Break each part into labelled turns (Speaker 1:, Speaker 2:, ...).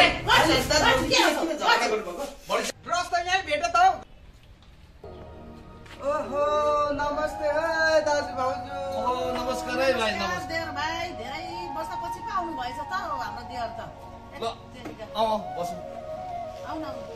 Speaker 1: ओहो नमस्ते दाजु भाउजू।
Speaker 2: नमस्कार है भाइ नमस्कार।
Speaker 3: देवर भाइ धेरै वर्षपछि पो आउनु भएछ त हाम्रो देवर त।
Speaker 2: बसौँ।
Speaker 3: आउन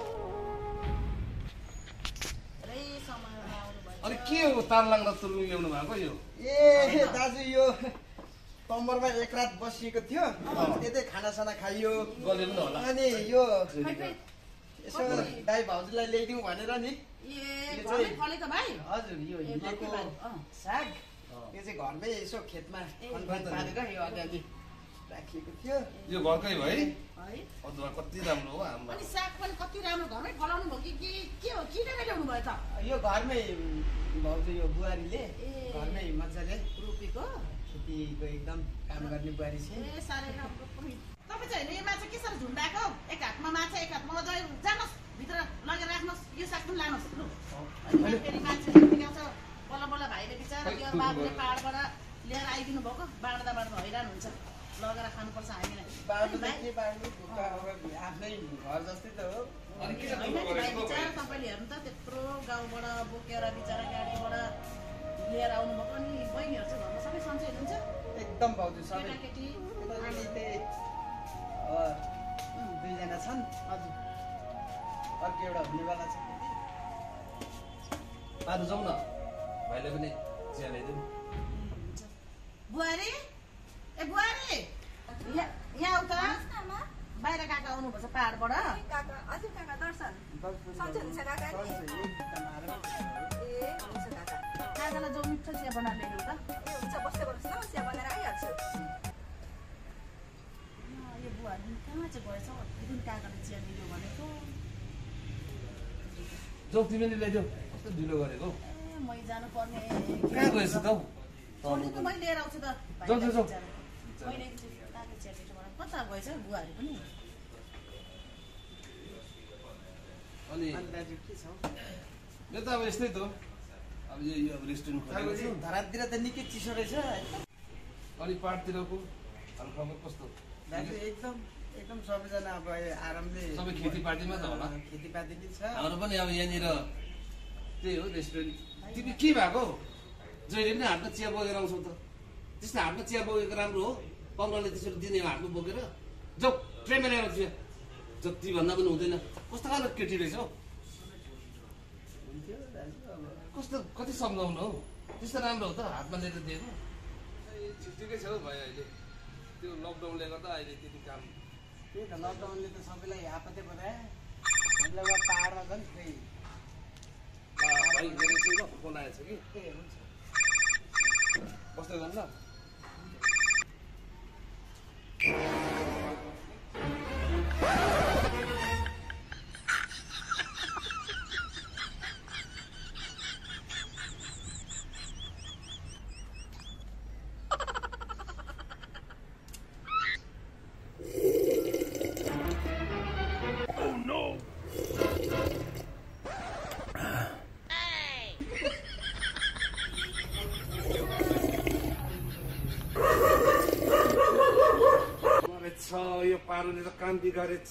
Speaker 3: धेरै समयमा आउनु भएछ।
Speaker 2: अनि के हो तार लाग्दा तुरुङ ल्याउनु भएको यो?
Speaker 1: ए दाजु यो कम्बरमा एक रात बसिएको थियो, त्यतै खानासाना खाइयो
Speaker 2: गले पनि होला।
Speaker 1: अनि यो यसो दाइ भाउजूलाई ल्याइदिउँ भनेर नि।
Speaker 3: ए घरमै फलेको भाइ?
Speaker 1: हजुर यो हिलेको साग यो चाहिँ घरमै यसो खेतमा खनखन पारेर यो अलिअलि राखिएको थियो।
Speaker 2: यो घरकै भाइ?
Speaker 3: है
Speaker 2: अदुवा कति राम्रो हो हाम्रो।
Speaker 3: अनि साग पनि कति राम्रो घरमै फलाउनु भयो कि के हो किनेर ल्याउनु भयो त?
Speaker 1: यो घरमै भाउजू यो बुहारीले घरमै मजाले
Speaker 3: रोपेको
Speaker 1: खेतीको एकदम काम गर्ने बुहारी छ।
Speaker 3: ए साह्रै राम्रो पनि। तपाईँ चाहिँ होइन यो माछा के साह्रो झुन्डाएको? एक हातमा माछा एक हातमा अझै जानुहोस् भित्र लगेर राख्नुहोस्, यो साग पनि लानुहोस् लु। अनि फेरि मान्छे ल्याउँछ बल्ल बल्ल भाइले बिचारा यो बाबुले पाहाडबाट लिएर आइदिनु भएको, बाँड्दा हैरान हुन्छ। लगेर खानुपर्छ हामीलाई।
Speaker 1: आफ्नै घर जस्तै त हो।
Speaker 3: भाइ बिचारा तपाईँले हेर्नु त त्यत्रो गाउँबाट बोकेर बिचारा गाडीबाट लिएर आउनुभएको। अनि बहिनीहरू चाहिँ घरमा सबै सन्चै हुनुहुन्छ?
Speaker 1: एकदम भाउजू सबै
Speaker 3: केटाकेटी
Speaker 1: दुईजना छन्।
Speaker 3: हजुर
Speaker 1: अर्को एउटा हुनेवाला छ।
Speaker 2: आज जाउँ न, भाइले पनि चिया ल्याइदिउँ।
Speaker 3: बुहारी ए बुहारी यहाँ आउ त। बाहिर काका आउनुपर्छ पाहाडबाट। काकालाई जो मिठो चिया बनाएर ल्याइदेऊ त। यो बुहारी कहाँ चाहिँ गएछ? अस्ति दिन काकाले चिया ल्याइदेऊ भनेको।
Speaker 2: जाऊ तिमी नि ल्याइदेऊ। कस्तो ढिलो गरेको?
Speaker 3: ए मै जानुपर्ने।
Speaker 2: कहाँ गएछ त?
Speaker 3: मै लिएर आउँछु त।
Speaker 2: जाऊ जाऊ जाऊ।
Speaker 3: मैले काका चिया ल्याइदेऊ भनेको कता गएछ बुहारी पनि?
Speaker 2: अनि
Speaker 1: दाजु के छ?
Speaker 2: यो त अब यस्तै त हो। अब यो अब रेस्टुरेन्ट खोलेको छु।
Speaker 1: धरातिर त निकै चिसो रहेछ।
Speaker 2: अनि पाहाडतिरको हालखबर कस्तो?
Speaker 1: दाजु एकदम एकदम सबैजना अब आरामले
Speaker 2: सबै खेतीपातीमा त होला।
Speaker 1: खेतीपाती नै छ।
Speaker 2: हाम्रो पनि अब यहाँनिर त्यही हो रेस्टुरेन्ट। तिमी के भएको? जहिले पनि हाटमा चिया बोकेर आउँछौ त। त्यस्तो हाटमा चिया बोकेको राम्रो हो? पङ्गलले त्यसरी दिने हो हाटमा बोकेर? जाऊ ट्रेनमा ल्याएर चिया। जति भन्दा पनि हुँदैन। कस्तो खालको केटी रहेछ हौ? कस्तो कति सम्झाउनु हौ? त्यस्तो राम्रो हो त हातमा लिएर दिएको? ठिकै छ हौ भाइ अहिले। त्यो लकडाउनले गर्दा अहिले त्यति काम।
Speaker 1: त्यही त लकडाउनले त सबैलाई आपत्ति बनायो। हामीलाई अब पाहाडमा झन् फेरि
Speaker 2: भाइ मेरो चाहिँ ल फोन आएछ कि।
Speaker 1: ए हुन्छ
Speaker 2: बस्दै गर्नु ल। यो पारोले त काम बिगारेछ।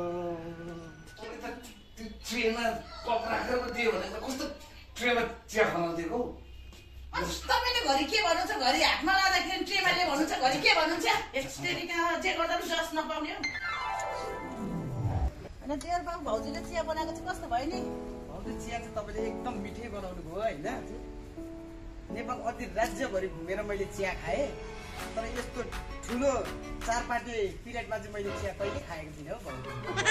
Speaker 2: ट्रेनमा कप राखेर पो दियो भने त कस्तो ट्रेमा चिया खान दिएको?
Speaker 3: तपाईँले घरि के भन्नुहुन्छ? घरि हातमा लाँदाखेरि ट्रेमा ले भन्नुहुन्छ, घरि के भन्नुहुन्छ? यस्तरीका जे गर्दा पनि जस नपाउने हो। होइन देवर बाबु भाउजूले चिया बनाएको चाहिँ कस्तो भयो नि?
Speaker 1: भाउजू चिया चाहिँ तपाईँले एकदम मिठै बनाउनु भयो होइन। नेपाल अति राज्यभरि घुमेर मैले चिया खाएँ, तर यस्तो ठुलो चारपाटे पिरियडमा चाहिँ मैले चिया कहिले खाएको थिइनँ हौ भाउजू।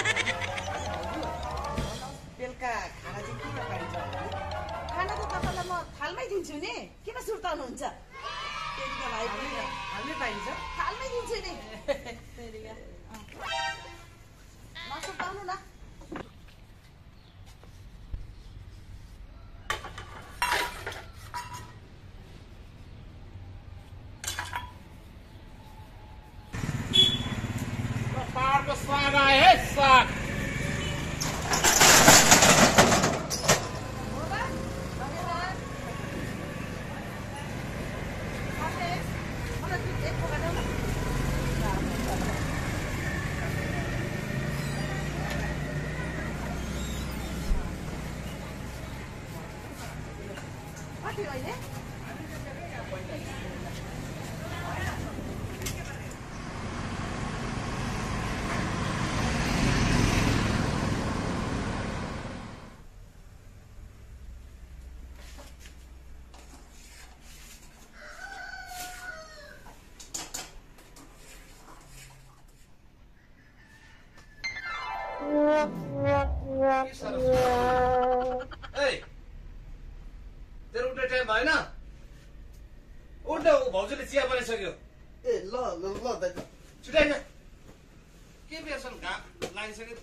Speaker 1: बेलुका खाना चाहिँ के पाइन्छ?
Speaker 3: खाना त तपाईँलाई म थालमै दिन्छु नि, किन सुर्ताउनुहुन्छ? तेरिका भाइ पनि
Speaker 1: थालमै पाइन्छ?
Speaker 3: थालमै दिन्छु नि। तेरिका नसुर्ताउनु न।
Speaker 2: पाहाडको साग आयो है साग। आइसक्यो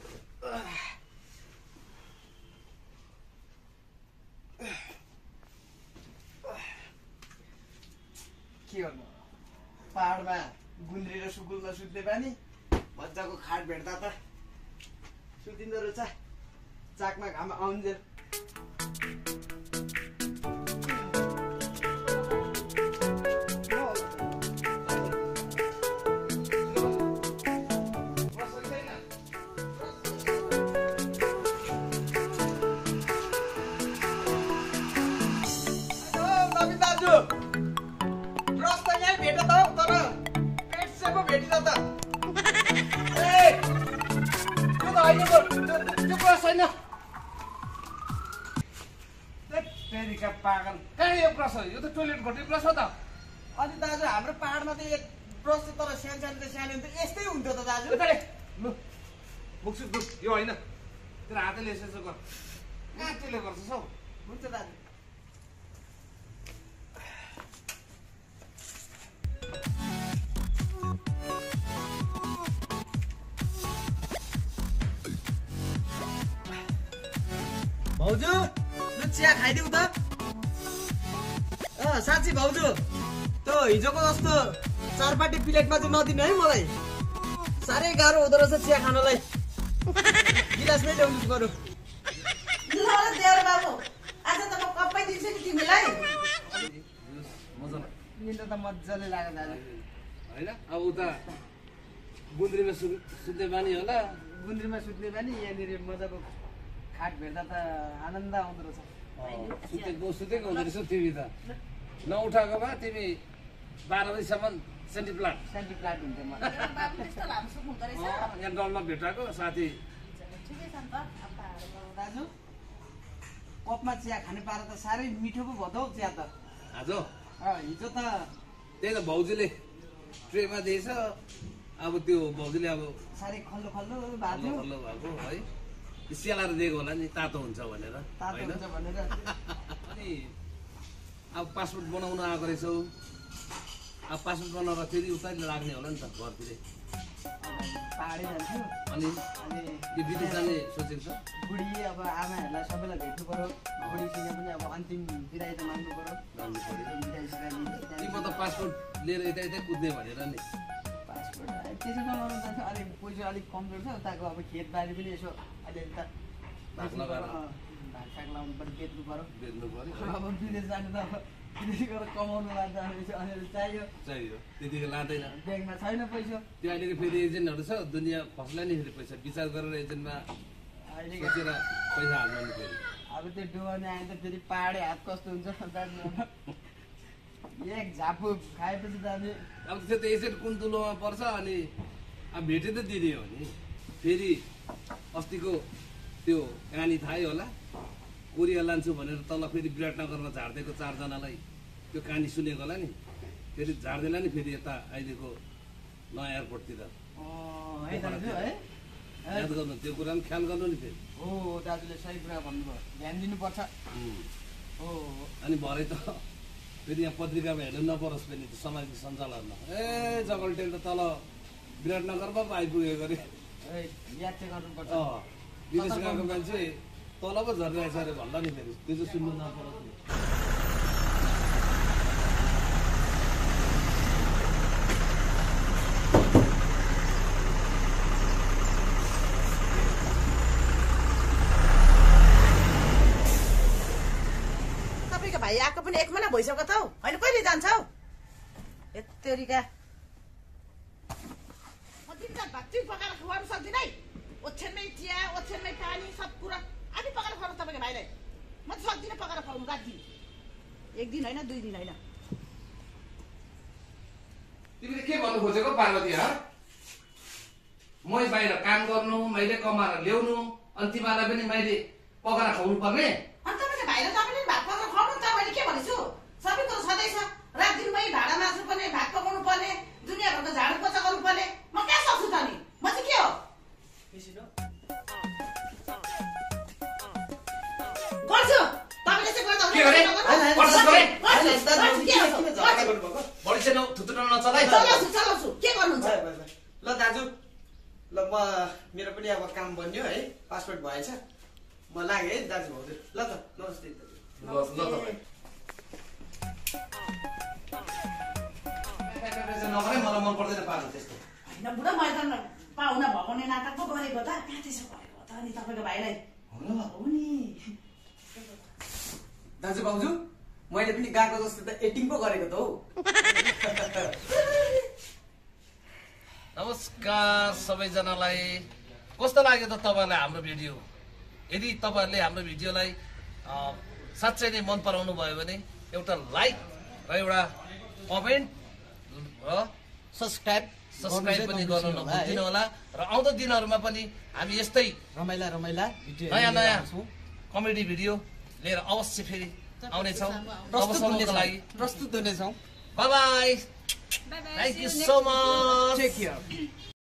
Speaker 1: के गर्नु पहाडमा गुन्द्री र सुकुलमा सुत्ने बानी मजाको खाट भेट्दा त सुतिँदो रहेछ चाकमा घाम आउन्जेल
Speaker 2: पागल कहाँ यो ब्रस हो यो त टोइलेट घटी ब्रस हो त
Speaker 1: अनि दाजु हाम्रो पहाडमा त एक ब्रस तर सानो सानो त सानो त यस्तै हुन्थ्यो त दाजु
Speaker 2: लु मुक्सु दुख यो होइन तेरो हातले यसो गर कहाँ त्यसले गर्छस् हौ
Speaker 1: हुन्छ दाजु भाउजू लु चिया खाइदिउ त साँच्ची भाउजू त्यो हिजोको जस्तो चारपाटी प्लेटमा चाहिँ नदिनु है मलाई साह्रै गाह्रो हुँदो रहेछ चिया खानलाई गिलासमै ल्याउनु बरु
Speaker 3: ल देउरा बाबु आज त म कपै दिन्छु नि तिमीलाई
Speaker 1: निन्द्रा त मजाले लाग्यो दाजु
Speaker 2: होइन अब उता गुन्द्रीमा सुत्ने बानी होला
Speaker 1: गुन्द्रीमा सुत्ने बानी यहाँनिर मजाको खाट भेट्दा त आनन्द आउँदो रहेछ
Speaker 2: सुतेको हुँदो रहेछ तिमी त नउठाएको भए तिमी 12 बजीसम्म सेन्टी प्लाट
Speaker 1: हुन्थ्यो म
Speaker 3: बाबु त्यस्तो लामो सुत्नु हुँदो रहेछ
Speaker 2: यहाँ डलमा भेटाएको साथी
Speaker 3: ठिकै छ नि त अब
Speaker 1: दाजु कपमा चिया खाने पारा त साह्रै मिठो पो भयो त हौ चिया त
Speaker 2: आज
Speaker 1: हिजो त
Speaker 2: त्यही त भाउजूले ट्रेमा दिएछ अब त्यो भाउजूले अब
Speaker 1: साह्रै खल्लो खल्लो भएको
Speaker 2: खल्लो भएको है सेलाएर दिएको होला नि तातो हुन्छ भनेर
Speaker 1: तातो हुन्छ भनेर
Speaker 2: अनि अब पासपोर्ट बनाउन आएको रहेछौ अब पासपोर्ट बनाएर फेरि उता लाग्ने होला नि त घरतिरै
Speaker 1: पाहाडै जान्छु
Speaker 2: अनि
Speaker 1: अनि
Speaker 2: त्यो विदेश जाने सोचेको छ
Speaker 1: बुढी अब आमाहरूलाई सबैलाई भेट्नु पऱ्यो बुढीसँग पनि अब अन्तिम बिदाई त माग्नु पऱ्यो
Speaker 2: जानु पऱ्यो
Speaker 1: बिदाई सिदाई
Speaker 2: तिमी त पासपोर्ट लिएर यता यतै कुद्ने भनेर नि
Speaker 1: पासपोर्ट त्यसो बनाउनु जान्छ अलिक पैसा अलिक कमजोर छ उताको अब खेतबारी पनि यसो अलिअलि त
Speaker 2: भाग लगाएर
Speaker 1: भागसाग लाउनु पऱ्यो बेच्नु पऱ्यो
Speaker 2: बेच्नु पऱ्यो
Speaker 1: अब विदेश जानु त अब विदेश गएर कमाउनु लाग्छ अलिअलि चाहियो
Speaker 2: त्यतिको लाँदैन
Speaker 1: ब्याङ्कमा छैन पैसा
Speaker 2: त्यो अहिलेको फेरि एजेन्टहरू छ दुनियाँ फस्ला नि फेरि पैसा विचार गरेर एजेन्टमा
Speaker 1: अहिलेको
Speaker 2: सोचेर पैसा हाल्नु नि फेरि
Speaker 1: अब त्यो डुबाउने आयो त फेरि पाहाडे हात कस्तो हुन्छ दाजु एक झापु खाएपछि दाजु
Speaker 2: अब त्यो त एजेन्ट कुन तुलोमा पर्छ अनि अब भेटे त दिने हो नि फेरि अस्तिको त्यो कहानी थाहै होला कोरिया लान्छु भनेर तल फेरि विराटनगरमा झार्दिएको 4 जनालाई त्यो कहानी सुनेको होला नि फेरि झार्दैन नि फेरि यता अहिलेको नयाँ एयरपोर्टतिर
Speaker 1: है दाजु है
Speaker 2: याद गर्नु त्यो कुरा पनि ख्याल गर्नु नि फेरि
Speaker 1: हो दाजुले सही कुरा भन्नुभयो ध्यान दिनुपर्छ हो
Speaker 2: अनि भरे त फेरि यहाँ पत्रिकामा हेर्नु नपरोस् पनि त्यो सामाजिक सञ्जालहरूमा ए जगल्टेल त तल विराटनगरमा पो आइपुगेको अरे
Speaker 1: याद चाहिँ गर्नुपर्छ
Speaker 2: विदेश गएको मान्छे तल पो झरिरहेछ अरे भन्दा नि फेरि त्यो चाहिँ सुन्नु नपरोस् नि
Speaker 3: तपाईँको भाइ आएको पनि 1 महिना भइसक्यो त हौ होइन कहिले जान्छौ यत्तेरिका म दिनरात भात चाहिँ पकाएर खुवाउनु सक्दिनँ है ओछ्यानमै चिया ओछ्यानमै पानी सब कुरा आधी पकाएर खुवाउनु तपाईँको भाइलाई म त सक्दिनँ पकाएर खुवाउनु रात दिन 1 दिन होइन 2 दिन होइन
Speaker 2: तिमीले के भन्नु खोजेको पार्वती ह मै बाहिर काम गर्नु मैले कमाएर ल्याउनु अनि तिमीलाई पनि मैले पकाएर खुवाउनु पर्ने
Speaker 3: अनि तपाईँको भाइलाई तपाईँले भात पकाएर खुवाउनु त मैले के भनेछु सबै कुरो सधैँ छ रात दिनमै भाँडा माझ्नु पर्ने भात पकाउनु पर्ने दुनियाँभरको झाडु पोछा गर्नु पर्ने म कहाँ सक्छु त नि म चाहिँ के हो गर्छु तपाईँले चाहिँ गर्दा
Speaker 2: के गरे?
Speaker 1: गर्छु
Speaker 2: बढी चाहिँ थुत्रो नचलाइ
Speaker 3: चलाउँछु के गर्नुहुन्छ
Speaker 1: ल दाजु ल म मेरो पनि अब काम बन्यो है पासपोर्ट भएछ म लागेँ है दाजु भाउजू ल त नमस्ते
Speaker 2: ल तपाईँ नगरे मलाई मन पर्दैन पार्नु त्यस्तो
Speaker 3: होइन बुढा मैले त पाहुना भएको नै नाटक पो गरेको त कहाँ त्यसो गरेको त अनि तपाईँको भाइलाई हो नि
Speaker 1: दाजु भाउजू मैले पनि गएको जस्तो त एटिङ पो गरेको त हौ
Speaker 2: नमस्कार सबैजनालाई कस्तो लाग्यो त तपाईँलाई हाम्रो भिडियो यदि तपाईँहरूले हाम्रो भिडियोलाई साँच्चै नै मन पराउनु भयो भने एउटा लाइक र एउटा कमेन्ट र
Speaker 1: सब्स्क्राइब
Speaker 2: पनि गर्नु नभुल्नु होला र आउँदो दिनहरूमा पनि हामी यस्तै
Speaker 1: रमाइला
Speaker 2: नयाँ नयाँ कमेडी भिडियो लिएर अवश्य फेरि आउनेछौँ तबसम्मको लागि
Speaker 1: प्रस्तुत हुनेछौँ
Speaker 2: bye bye thank you so much
Speaker 1: take care